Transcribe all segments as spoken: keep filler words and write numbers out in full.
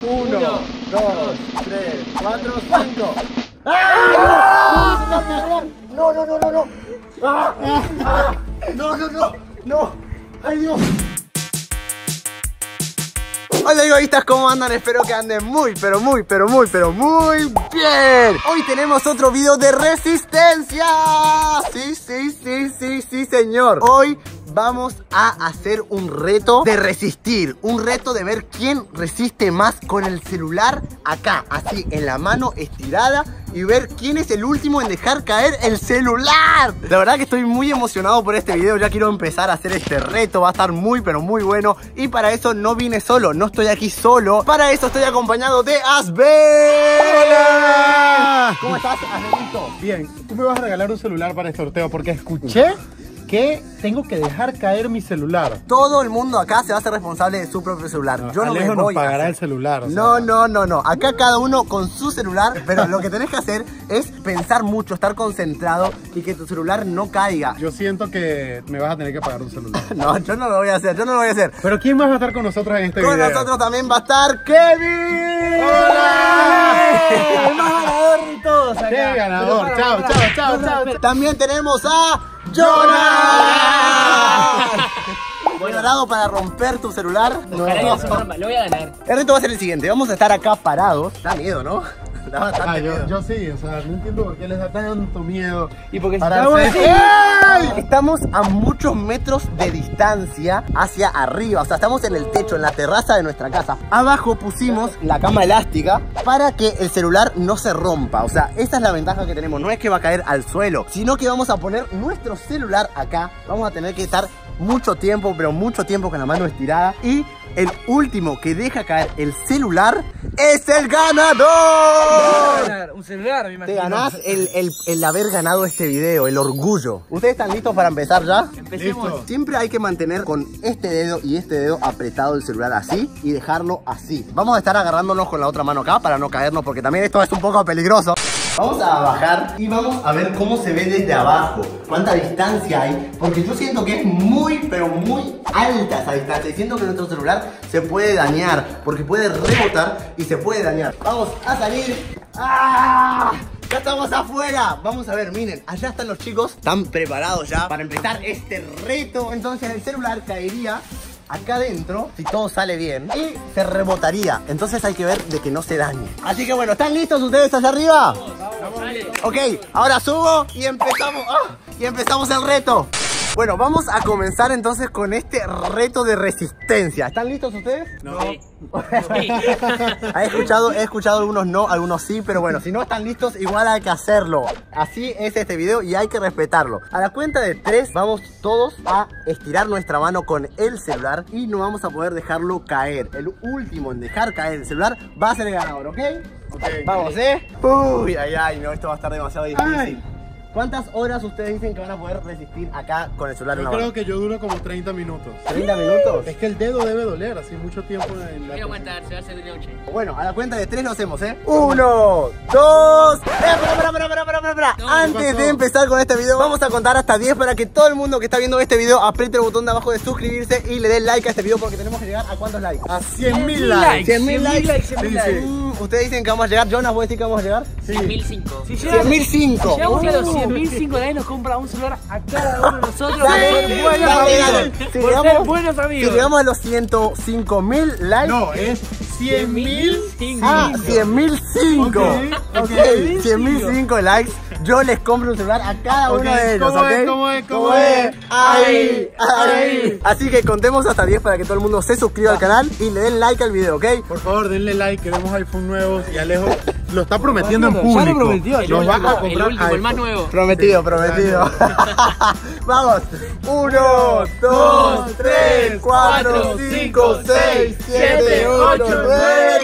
Uno, dos, tres, cuatro, cinco. ¡Ah! No, no, no, no, no. ¡Ah! ¡Ah! No, no, no, no. ¡Ay, Dios! Hola egoístas, ¿cómo andan? Espero que anden muy, pero muy, pero muy, pero muy bien. Hoy tenemos otro video de resistencia. Sí, sí, sí, sí, sí, señor. Hoy vamos a hacer un reto de resistir. Un reto de ver quién resiste más con el celular acá, así, en la mano estirada. Y ver quién es el último en dejar caer el celular. La verdad que estoy muy emocionado por este video. Ya quiero empezar a hacer este reto. Va a estar muy pero muy bueno. Y para eso no vine solo, no estoy aquí solo. Para eso estoy acompañado de Asbel. ¡Hola! ¿Cómo estás, Asbelito? Bien, tú me vas a regalar un celular para el sorteo porque escuché que tengo que dejar caer mi celular. Todo el mundo acá se va a hacer responsable de su propio celular. No, Yo no Alejo me voy nos pagará a hacer. el celular. O sea. No, no, no, no. Acá cada uno con su celular. Pero lo que tenés que hacer es pensar mucho, estar concentrado y que tu celular no caiga. Yo siento que me vas a tener que pagar un celular. No, yo no lo voy a hacer, yo no lo voy a hacer. Pero ¿quién más va a estar con nosotros en este Con video? nosotros también va a estar Kevin. ¡Hola! El más ganador de todos acá. ¡Qué ganador! Pero Chao, para, chao, para. chao, No, no, chao. espera. También tenemos a Jonas. ¿Preparado para romper tu celular? Ojalá no se rompa, lo voy a ganar. El reto va a ser el siguiente, vamos a estar acá parados. Da miedo, ¿no? Da bastante Ah, yo, miedo. yo sí, o sea, no entiendo por qué les da tanto miedo. Y porque si Pararse. estamos ¡Ey! Estamos a muchos metros de distancia hacia arriba, o sea, estamos en el techo, en la terraza de nuestra casa. Abajo pusimos la cama elástica para que el celular no se rompa, o sea, esa es la ventaja que tenemos, no es que va a caer al suelo, sino que vamos a poner nuestro celular acá, vamos a tener que estar mucho tiempo, pero mucho tiempo con la mano estirada y el último que deja caer el celular es el ganador. ganar un celular, me Te imagino. ganás el, el, el haber ganado este video, el orgullo. ¿Ustedes están listos para empezar ya? Empecemos. Listo. Siempre hay que mantener con este dedo y este dedo apretado el celular así y dejarlo así. Vamos a estar agarrándonos con la otra mano acá para no caernos porque también esto es un poco peligroso. Vamos a bajar y vamos a ver cómo se ve desde abajo, cuánta distancia hay, porque yo siento que es muy, pero muy alta esa distancia y siento que nuestro celular se puede dañar, porque puede rebotar y se puede dañar. Vamos a salir. ¡Ah! ¡Ya estamos afuera! Vamos a ver, miren, allá están los chicos, están preparados ya para empezar este reto. Entonces el celular caería acá adentro, si todo sale bien, y se rebotaría. Entonces hay que ver de que no se dañe. Así que bueno, ¿están listos ustedes allá arriba? Ok, ahora subo y empezamos. ¡Ah! Y empezamos el reto. Bueno, vamos a comenzar entonces con este reto de resistencia. ¿Están listos ustedes? No. Sí. He escuchado, he escuchado algunos no, algunos sí, pero bueno, si no están listos, igual hay que hacerlo. Así es este video y hay que respetarlo. A la cuenta de tres, vamos todos a estirar nuestra mano con el celular y no vamos a poder dejarlo caer. El último en dejar caer el celular va a ser el ganador, ¿ok? Ok. Vamos, ¿eh? Uy, ay, ay, no, esto va a estar demasiado difícil. Ay. ¿Cuántas horas ustedes dicen que van a poder resistir acá con el celular en Yo la creo mano? que yo duro como treinta minutos. ¿treinta minutos? Es que el dedo debe doler, así mucho tiempo en la... Voy a aguantar, se va a hacer de noche. Bueno, a la cuenta de tres lo hacemos, ¿eh? Uno, dos... ¡Eh, para, para, para, para, para, para, para! No, Antes ¿qué pasó? de empezar con este video, vamos a contar hasta diez para que todo el mundo que está viendo este video apriete el botón de abajo de suscribirse y le dé like a este video porque tenemos que llegar a ¿cuántos likes? A cien mil likes. cien mil likes. cien mil Sí, likes. sí. Mm, Ustedes dicen que vamos a llegar. Jonas, ¿vos decís que vamos a llegar? cien mil cinco. Si cien mil cinco. Si llegamos a los Uh. cien mil cinco likes, nos compra un celular a cada uno de nosotros. Dale, por ser buenos dale, dale. amigos. Si Por ser llegamos- buenos Si amigos. llegamos a los ciento cinco mil likes... No, es cien mil cinco. Ah, cien mil cinco. Ok, Ok, ok. cien mil cinco likes. Yo les compro un celular a cada Ok, uno de ellos, ¿cómo ¿ok? es, cómo es, cómo es? Ahí, ahí. Ahí. Así que contemos hasta diez para que todo el mundo se suscriba al canal y le den like al video, ¿ok? Por favor, denle like, queremos iPhone nuevos y Alejo lo está prometiendo en Ya lo público. prometió, El Nos va último, a el comprar último, el más iPhone. nuevo. Prometido, prometido. Vamos. Uno, dos, tres, cuatro, cinco, seis, siete, ocho, nueve,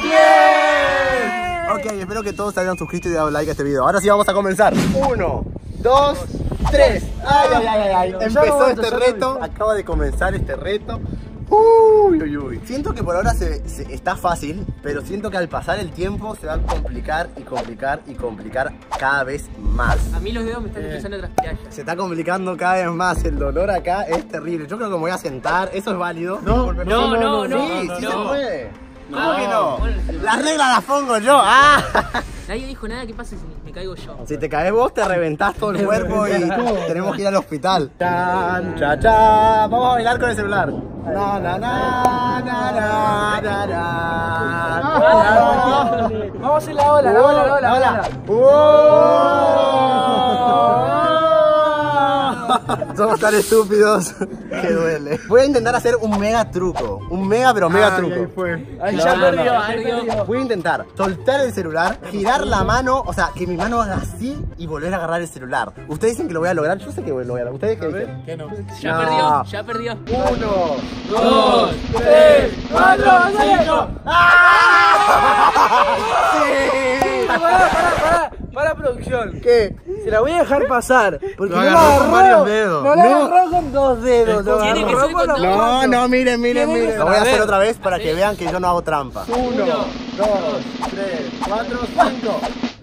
diez. Ok, espero que todos se hayan suscrito y dado like a este video. Ahora sí vamos a comenzar. Uno, dos, tres. Ay, ay, ay, ay, ay. Empezó este reto. Acaba de comenzar este reto. Uy, uy, uy. Siento que por ahora se, se- está fácil, pero siento que al pasar el tiempo se va a complicar y complicar y complicar cada vez más. A mí los dedos me están empezando a transpirar ya. Se está complicando cada vez más, el dolor acá es terrible. Yo creo que me voy a sentar, eso es válido. No, No, no, no, sí, no, sí no. se puede. ¿Cómo que no? Bueno, el celular. Las reglas las pongo yo. Ah. Nadie dijo nada, ¿qué pasa si me caigo yo? Si te caes vos, te reventás todo el cuerpo y tenemos que ir al hospital. Chan, cha, cha. Vamos a bailar con el celular. Na, na, na, na, na, na, na. Vamos a hacer la ola, la ola, la ola, la ola. Somos tan estúpidos que duele. Voy a intentar hacer un mega truco. Un mega, pero mega Ay, truco. ahí fue. Ay, No, ya no, perdió, no. ya perdió. Voy a intentar soltar el celular, girar la mano, o sea, que mi mano haga así y volver a agarrar el celular. Ustedes dicen que lo voy a lograr, yo sé que lo voy a lograr. ¿Ustedes qué dicen? ¿Qué no? Ya No. perdió, ya perdió. Uno, Dos, tres, cuatro, cinco. ¡Sí! Pará, pará, pará, pará, producción. ¿Qué? Se la voy a dejar pasar. Porque Lo no agarró la con agarró, varios dedos. No la No. agarró con dos dedos. lo Tiene que agarró ser con los dos. No, cuatro. no, miren, miren, ¿Quién miren. es? Lo voy a A hacer ver. otra vez para que vean que yo no hago trampa. Uno, dos, tres, cuatro, cinco.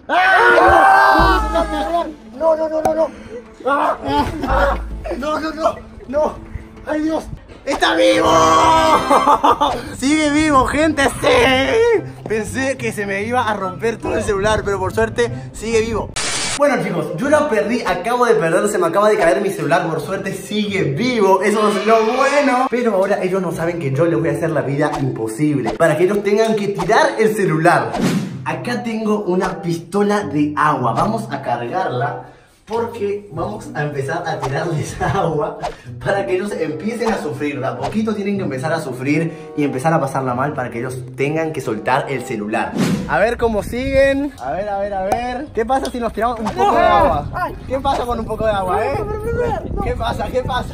¡Ah! No, no, no, no, no. ¡Ah! ¡Ah! No, no, no, no. ¡Ay, Dios! ¡Está vivo! ¡Sigue vivo, gente! ¡Sí! Pensé que se me iba a romper todo el celular, pero por suerte sigue vivo. Bueno, chicos, yo lo perdí, acabo de perderlo, se me acaba de caer mi celular, por suerte sigue vivo, eso es lo bueno. Pero ahora ellos no saben que yo les voy a hacer la vida imposible, para que ellos tengan que tirar el celular. Acá tengo una pistola de agua, vamos a cargarla porque vamos a empezar a tirarles agua para que ellos empiecen a sufrir. De a poquito tienen que empezar a sufrir y empezar a pasarla mal para que ellos tengan que soltar el celular. A ver cómo siguen. A ver, a ver, a ver. ¿Qué pasa si nos tiramos un poco de agua? ¿Qué pasa con un poco de agua, eh? ¿Qué pasa? ¿Qué pasa?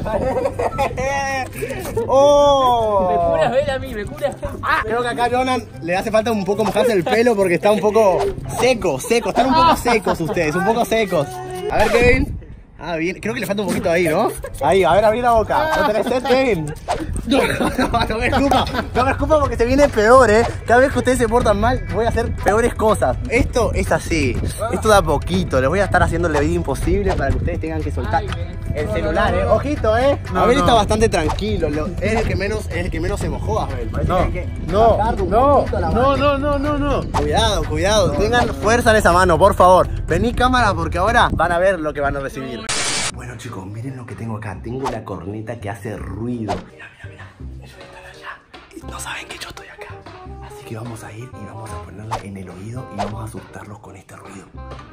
¡Oh! Me curas ver a mí, me curas. Ah, creo que acá a Jonan le hace falta un poco mojarse el pelo porque está un poco seco, seco. Están un poco secos ustedes, un poco secos. A ver, Kevin. Ah, bien. Creo que le falta un poquito ahí, ¿no? Ahí, a ver, abrí la boca. ¿No tenés sed, Kevin? No, no, no me escupa. No me escupa porque se viene peor, ¿eh? Cada vez que ustedes se portan mal, voy a hacer peores cosas. Esto es así. Esto da poquito. Les voy a estar haciendo la vida imposible para que ustedes tengan que soltar el celular, ¿eh? Ojito, ¿eh? Abel está bastante tranquilo. Lo- es el que menos, es el que menos se mojó, Abel. Parece No, que hay que no, sacarle un no, poquito la no, mano. no, no, no, no. Cuidado, cuidado, tengan fuerza en esa mano, por favor. Vení cámara porque ahora van a ver lo que van a recibir. Bueno chicos, miren lo que tengo acá. Tengo la corneta que hace ruido. Mira, mira, mira. Ellos están allá. Y no saben que yo estoy acá. Así que vamos a ir y vamos a ponerla en el oído y vamos a asustarlos con este ruido.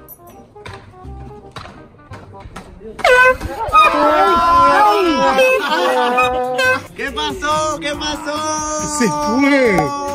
¿Qué pasó? ¿Qué pasó? Se fue.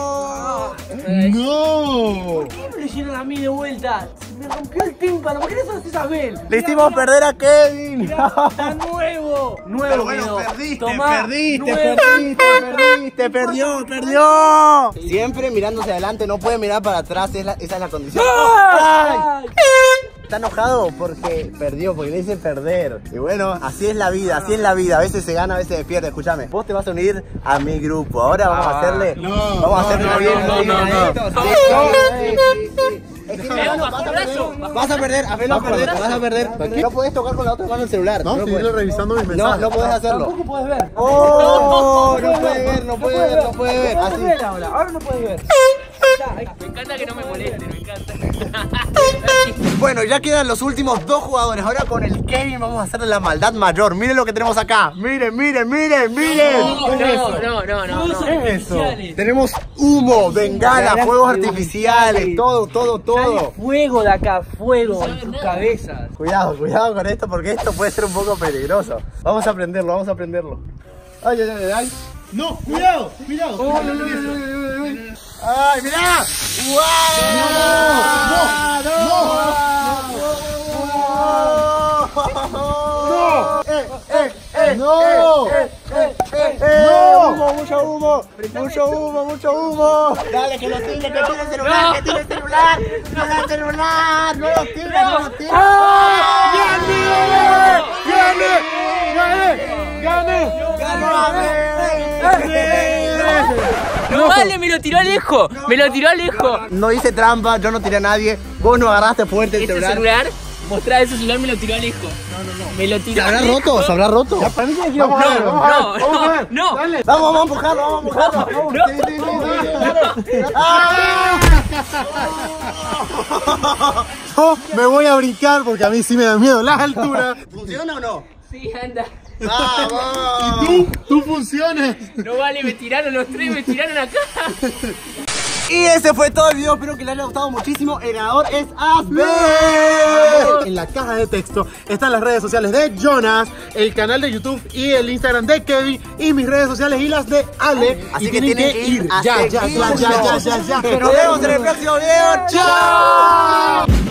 No. ¿Qué me lo hicieron a mí de vuelta? Se me rompió el tímpano. ¿Por qué no haces Isabel? Le hicimos perder a Kevin. ¡Está nuevo! Pero Nuevo bueno, quedó. perdiste, Tomá, perdiste, nuevo. perdiste, perdiste, perdió, perdió. Siempre mirándose adelante, no puede mirar para atrás, es la- esa es la condición. ¡Ay! ¡Ay! Está enojado porque perdió, porque le hice perder. Y bueno, así es la vida, así es la vida. A veces se gana, a veces se pierde. Escúchame, vos te vas a unir a mi grupo. Ahora vamos a hacerle. No, vamos a no, hacerle no, una bien. no, no, no, no. Sí, sí, sí, sí. Es que hermano, vas a perder, vas a perder, a ver, vas a perder, vas a perder. No puedes tocar con la otra mano el celular. No, lo sigue puedes. revisando mis No, mensajes. no puedes hacerlo. Tampoco puedes ver. ¡Oh! No puede ver, no puede ver, no puede ver. No puedes ver Así. ahora. Ahora no puedes ver. Me encanta que no me molesten, me encanta. Bueno, ya quedan los últimos dos jugadores. Ahora con el Kevin vamos a hacerle la maldad mayor. Miren lo que tenemos acá. Miren, miren, miren, miren. No, no, no, no, no, no. ¿Qué es eso? Tenemos humo, bengala, Bengalas fuegos de artificiales, artificiales. todo, todo, Sale todo. fuego de acá, fuego en sus cabezas. Cuidado, cuidado con esto porque esto puede ser un poco peligroso. Vamos a prenderlo, vamos a prenderlo. Ay, ay, ay, ay. No, cuidado, cuidado. Ay, ay, ay, ay, ay. Ay, mirá. ¡Wow! No, ¡No! ¡Eh, eh, eh! No. ¡Eh, eh, eh! eh! No. ¡Humo, mucho humo! ¡Mucho humo, mucho humo! ¡Dale, que lo tire, que tire el celular! ¡Que tire el celular! ¡Tira el celular! ¡No lo tire, no lo tire! ¡Gané! ¡Gané! ¡Gané! No vale, me lo tiró lejos, me lo tiró lejos. No hice trampa, yo no tiré a nadie. Vos no agarraste fuerte el ¿Este celular. celular? Mostrá ese celular, me lo tiró Alejo. No, no, no. Me lo tiró. ¿Se habrá Alejo. roto? ¿Se habrá roto? Ya, para mí que Vamos a ver, No, vamos a ver, no, vamos a ver. no. Dale. Vamos, vamos a empujarlo, vamos a empujarlo. No. Sí, sí, sí, sí, sí. ¡Ah! Yo me voy a brincar porque a mí sí me da miedo las alturas. ¿Funciona o no? Sí, anda. ¡Vamos! Y tú, tú funciones. No vale, me tiraron los tres, me tiraron acá. Y ese fue todo el video, espero que les haya gustado muchísimo. El ganador es Asbe. En la caja de texto están las redes sociales de Jonas, el canal de YouTube y el Instagram de Kevin y mis redes sociales y las de Ale. Así y que tienen que ir a ya, ya, ya, ya, ya, ya, ya. Nos vemos en el próximo video. ¡Chao!